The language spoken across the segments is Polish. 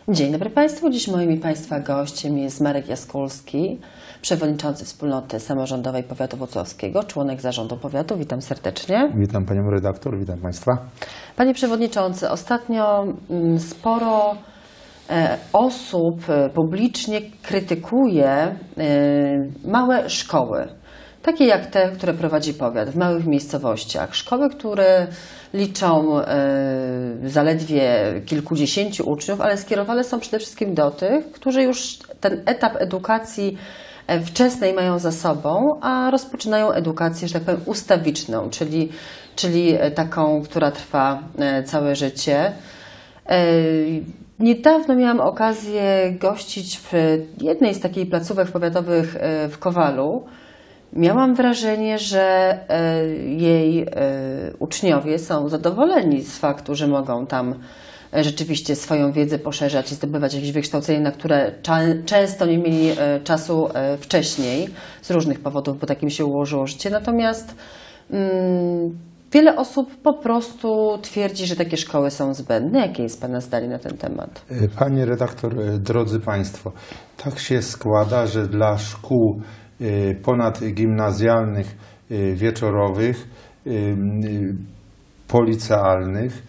Dzień dobry Państwu. Dziś moim i Państwa gościem jest Marek Jaskulski, przewodniczący Wspólnoty Samorządowej Powiatu Włocławskiego, członek Zarządu Powiatu. Witam serdecznie. Witam Panią redaktor, witam Państwa. Panie Przewodniczący, ostatnio sporo osób publicznie krytykuje małe szkoły, takie jak te, które prowadzi powiat w małych miejscowościach. Szkoły, które liczą zaledwie kilkudziesięciu uczniów, ale skierowane są przede wszystkim do tych, którzy już ten etap edukacji wczesnej mają za sobą, a rozpoczynają edukację, że tak powiem, ustawiczną, czyli taką, która trwa całe życie. Niedawno miałam okazję gościć w jednej z takich placówek powiatowych w Kowalu. Miałam wrażenie, że jej uczniowie są zadowoleni z faktu, że mogą tam rzeczywiście swoją wiedzę poszerzać i zdobywać jakieś wykształcenie, na które często nie mieli czasu wcześniej z różnych powodów, bo takim się ułożyło życie. Natomiast wiele osób po prostu twierdzi, że takie szkoły są zbędne. Jakie jest Pana zdanie na ten temat? Panie redaktor, drodzy Państwo, tak się składa, że dla szkół ponadgimnazjalnych, wieczorowych, policealnych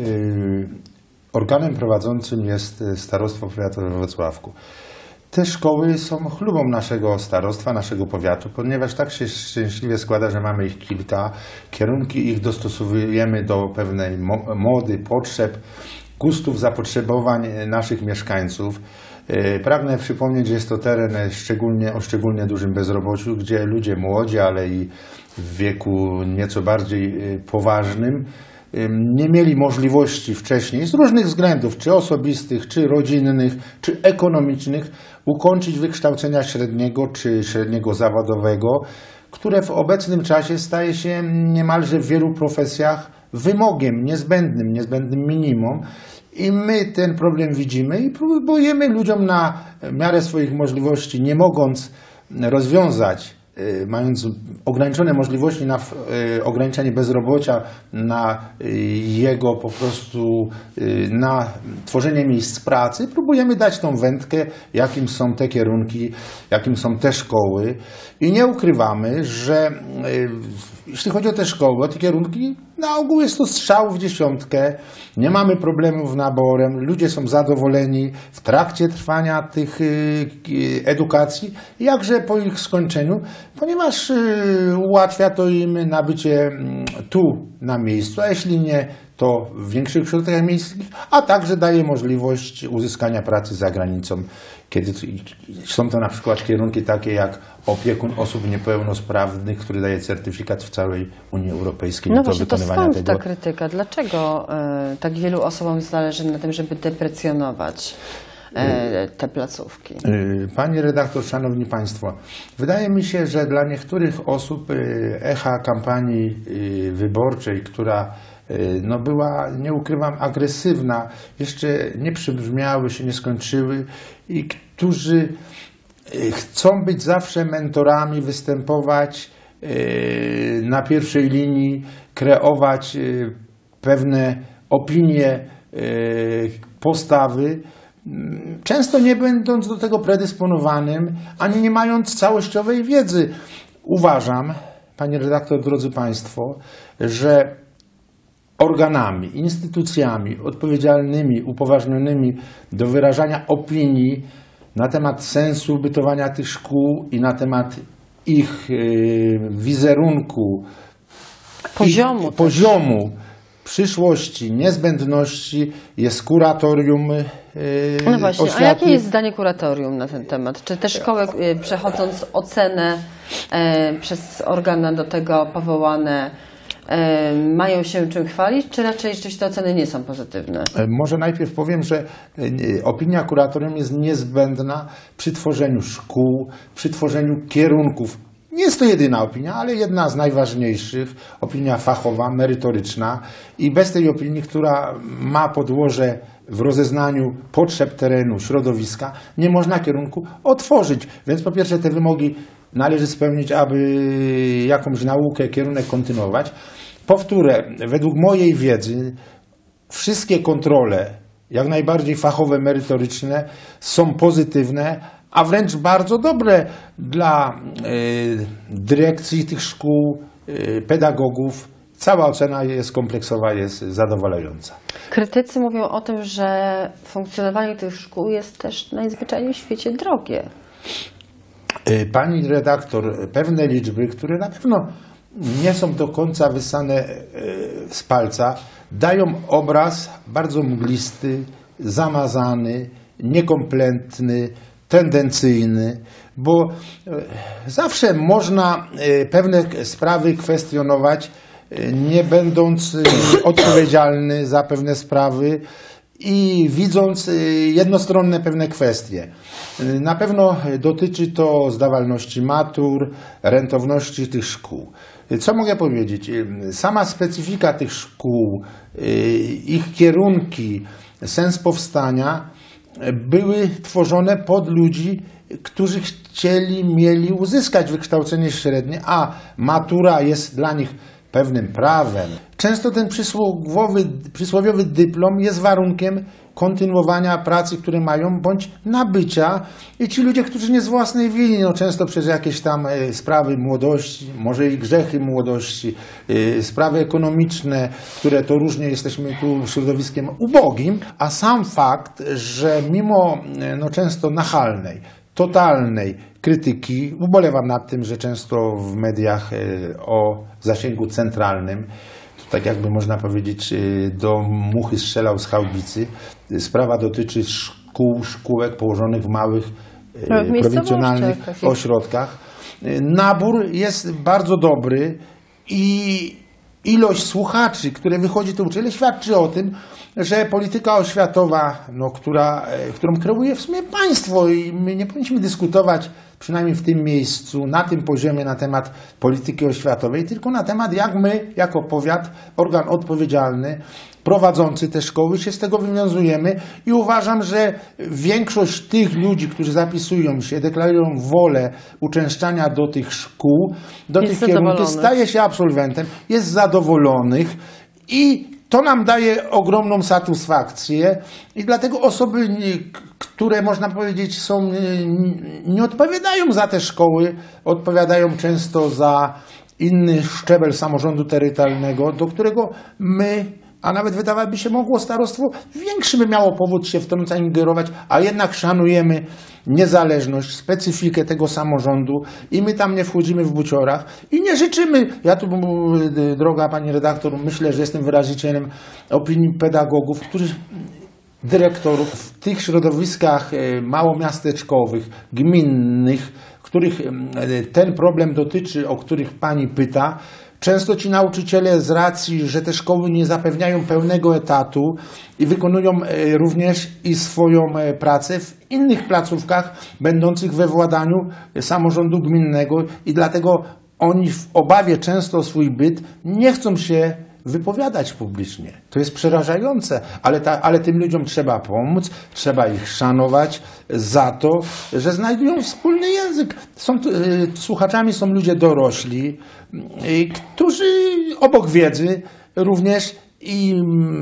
organem prowadzącym jest Starostwo Powiatowe we Włocławku. Te szkoły są chlubą naszego starostwa, naszego powiatu, ponieważ tak się szczęśliwie składa, że mamy ich kilka. Kierunki ich dostosowujemy do pewnej mody, potrzeb, gustów, zapotrzebowań naszych mieszkańców. Pragnę przypomnieć, że jest to teren o szczególnie dużym bezrobociu, gdzie ludzie młodzi, ale i w wieku nieco bardziej poważnym, nie mieli możliwości wcześniej z różnych względów, czy osobistych, czy rodzinnych, czy ekonomicznych, ukończyć wykształcenia średniego, czy średniego zawodowego, które w obecnym czasie staje się niemalże w wielu profesjach wymogiem niezbędnym minimum. I my ten problem widzimy i próbujemy ludziom na miarę swoich możliwości, nie mogąc rozwiązać, mając ograniczone możliwości na ograniczenie bezrobocia, na jego po prostu, na tworzenie miejsc pracy, próbujemy dać tą wędkę, jakim są te kierunki, jakim są te szkoły. I nie ukrywamy, że jeśli chodzi o te szkoły, o te kierunki, na ogół jest to strzał w dziesiątkę, nie mamy problemów z naborem, ludzie są zadowoleni w trakcie trwania tych edukacji, jakże po ich skończeniu, ponieważ ułatwia to im nabycie tu na miejscu, a jeśli nie, to w większych ośrodkach miejskich, a także daje możliwość uzyskania pracy za granicą, kiedy są to na przykład kierunki takie jak opiekun osób niepełnosprawnych, który daje certyfikat w całej Unii Europejskiej. No właśnie, to skąd ta krytyka? Dlaczego tak wielu osobom zależy na tym, żeby deprecjonować te placówki? Panie redaktor, szanowni państwo, wydaje mi się, że dla niektórych osób echa kampanii wyborczej, która była, nie ukrywam, agresywna, jeszcze nie przybrzmiały, się nie skończyły i którzy chcą być zawsze mentorami, występować na pierwszej linii, kreować pewne opinie, postawy, często nie będąc do tego predysponowanym, ani nie mając całościowej wiedzy. Uważam, panie redaktor, drodzy państwo, że organami, instytucjami odpowiedzialnymi, upoważnionymi do wyrażania opinii na temat sensu bytowania tych szkół i na temat ich wizerunku, poziomu przyszłości, niezbędności jest kuratorium No właśnie, oświaty. a jakie jest zdanie kuratorium na ten temat? Czy te szkoły, przechodząc ocenę przez organa do tego powołane, mają się czym chwalić, czy raczej rzeczywiście te oceny nie są pozytywne? Może najpierw powiem, że opinia kuratorium jest niezbędna przy tworzeniu szkół, przy tworzeniu kierunków. Nie jest to jedyna opinia, ale jedna z najważniejszych, opinia fachowa, merytoryczna i bez tej opinii, która ma podłoże w rozeznaniu potrzeb terenu, środowiska, nie można kierunku otworzyć. Więc po pierwsze te wymogi należy spełnić, aby jakąś naukę, kierunek kontynuować. Powtórę, według mojej wiedzy wszystkie kontrole, jak najbardziej fachowe, merytoryczne, są pozytywne, a wręcz bardzo dobre dla dyrekcji tych szkół, pedagogów. Cała ocena jest kompleksowa, jest zadowalająca. Krytycy mówią o tym, że funkcjonowanie tych szkół jest też najzwyczajniej w świecie drogie. Pani redaktor, pewne liczby, które na pewno nie są do końca wysane z palca, dają obraz bardzo mglisty, zamazany, niekompletny, tendencyjny, bo zawsze można pewne sprawy kwestionować, nie będąc odpowiedzialny za pewne sprawy i widząc jednostronne pewne kwestie. Na pewno dotyczy to zdawalności matur, rentowności tych szkół. Co mogę powiedzieć? Sama specyfika tych szkół, ich kierunki, sens powstania były tworzone pod ludzi, którzy mieli uzyskać wykształcenie średnie, a matura jest dla nich pewnym prawem. Często ten przysłowiowy dyplom jest warunkiem kontynuowania pracy, które mają, bądź nabycia. I ci ludzie, którzy nie z własnej winy, często przez jakieś tam sprawy młodości, może i grzechy młodości, sprawy ekonomiczne, które to różnie jesteśmy tu środowiskiem ubogim, a sam fakt, że mimo często nachalnej, totalnej krytyki, ubolewam nad tym, że często w mediach o zasięgu centralnym, to tak jakby można powiedzieć, do muchy strzelał z chałbicy. Sprawa dotyczy szkółek położonych w małych, prowincjonalnych ośrodkach. Nabór jest bardzo dobry i ilość słuchaczy, które wychodzi to uczenie, świadczy o tym, że polityka oświatowa, którą kreuje w sumie państwo i my nie powinniśmy dyskutować, przynajmniej w tym miejscu, na tym poziomie na temat polityki oświatowej, tylko na temat, jak my, jako powiat, organ odpowiedzialny, prowadzący te szkoły, się z tego wywiązujemy i uważam, że większość tych ludzi, którzy zapisują się, deklarują wolę uczęszczania do tych szkół, do tych kierunków, staje się absolwentem, jest zadowolonych i to nam daje ogromną satysfakcję i dlatego osoby, które można powiedzieć nie odpowiadają za te szkoły, odpowiadają często za inny szczebel samorządu terytorialnego, do którego my, a nawet wydawałoby się mogło starostwo większy by miało powód się wtrącać, ingerować, a jednak szanujemy niezależność, specyfikę tego samorządu i my tam nie wchodzimy w buciorach i nie życzymy, ja tu, droga pani redaktor, myślę, że jestem wyrazicielem opinii pedagogów, dyrektorów w tych środowiskach małomiasteczkowych, gminnych, których ten problem dotyczy, o których pani pyta. Często ci nauczyciele z racji, że te szkoły nie zapewniają pełnego etatu i wykonują również i swoją pracę w innych placówkach będących we władaniu samorządu gminnego i dlatego oni w obawie często o swój byt nie chcą się wypowiadać publicznie. To jest przerażające, ale tym ludziom trzeba pomóc, trzeba ich szanować za to, że znajdują wspólny język. Słuchaczami są ludzie dorośli, którzy obok wiedzy również i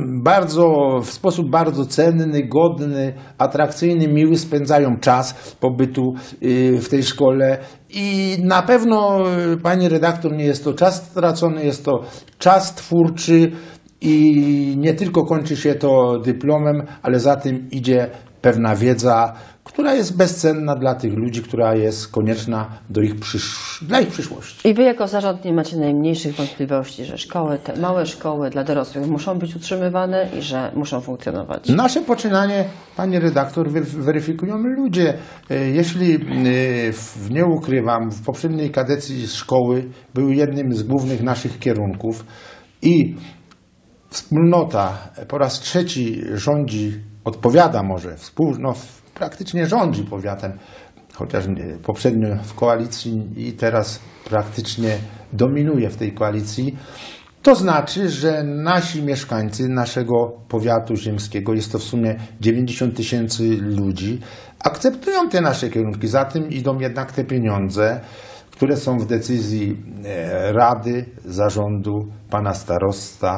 w sposób bardzo cenny, godny, atrakcyjny, miły spędzają czas pobytu w tej szkole i na pewno, pani redaktor, nie jest to czas stracony, jest to czas twórczy i nie tylko kończy się to dyplomem, ale za tym idzie pewna wiedza, która jest bezcenna dla tych ludzi, która jest konieczna dla ich przyszłości. I wy jako zarząd nie macie najmniejszych wątpliwości, że szkoły, te małe szkoły dla dorosłych muszą być utrzymywane i że muszą funkcjonować? Nasze poczynanie, pani redaktor, weryfikują ludzie. Jeśli, nie ukrywam, w poprzedniej kadencji szkoły były jednym z głównych naszych kierunków i wspólnota po raz trzeci odpowiada może, praktycznie rządzi powiatem, chociaż poprzednio w koalicji i teraz praktycznie dominuje w tej koalicji. To znaczy, że nasi mieszkańcy naszego powiatu ziemskiego, jest to w sumie 90 000 ludzi, akceptują te nasze kierunki. Za tym idą jednak te pieniądze, które są w decyzji rady, zarządu, pana starosta,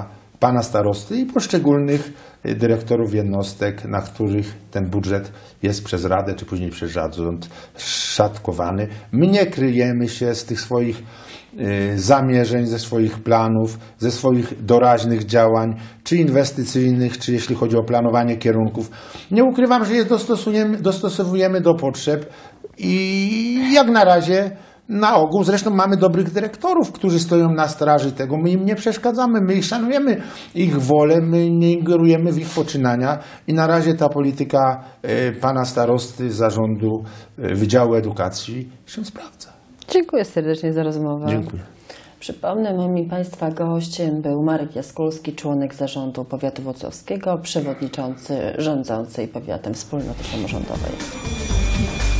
pana starosty i poszczególnych dyrektorów jednostek, na których ten budżet jest przez Radę, czy później przez zarząd szatkowany. My nie kryjemy się z tych swoich zamierzeń, ze swoich planów, ze swoich doraźnych działań, czy inwestycyjnych, czy jeśli chodzi o planowanie kierunków. Nie ukrywam, że je dostosowujemy do potrzeb i jak na razie na ogół, zresztą mamy dobrych dyrektorów, którzy stoją na straży tego, my im nie przeszkadzamy, my ich szanujemy, ich wolę, my nie ingerujemy w ich poczynania i na razie ta polityka pana starosty zarządu Wydziału Edukacji się sprawdza. Dziękuję serdecznie za rozmowę. Dziękuję. Przypomnę, moim Państwa gościem był Marek Jaskulski, członek zarządu powiatu włocławskiego, przewodniczący rządzącej powiatem wspólnoty samorządowej.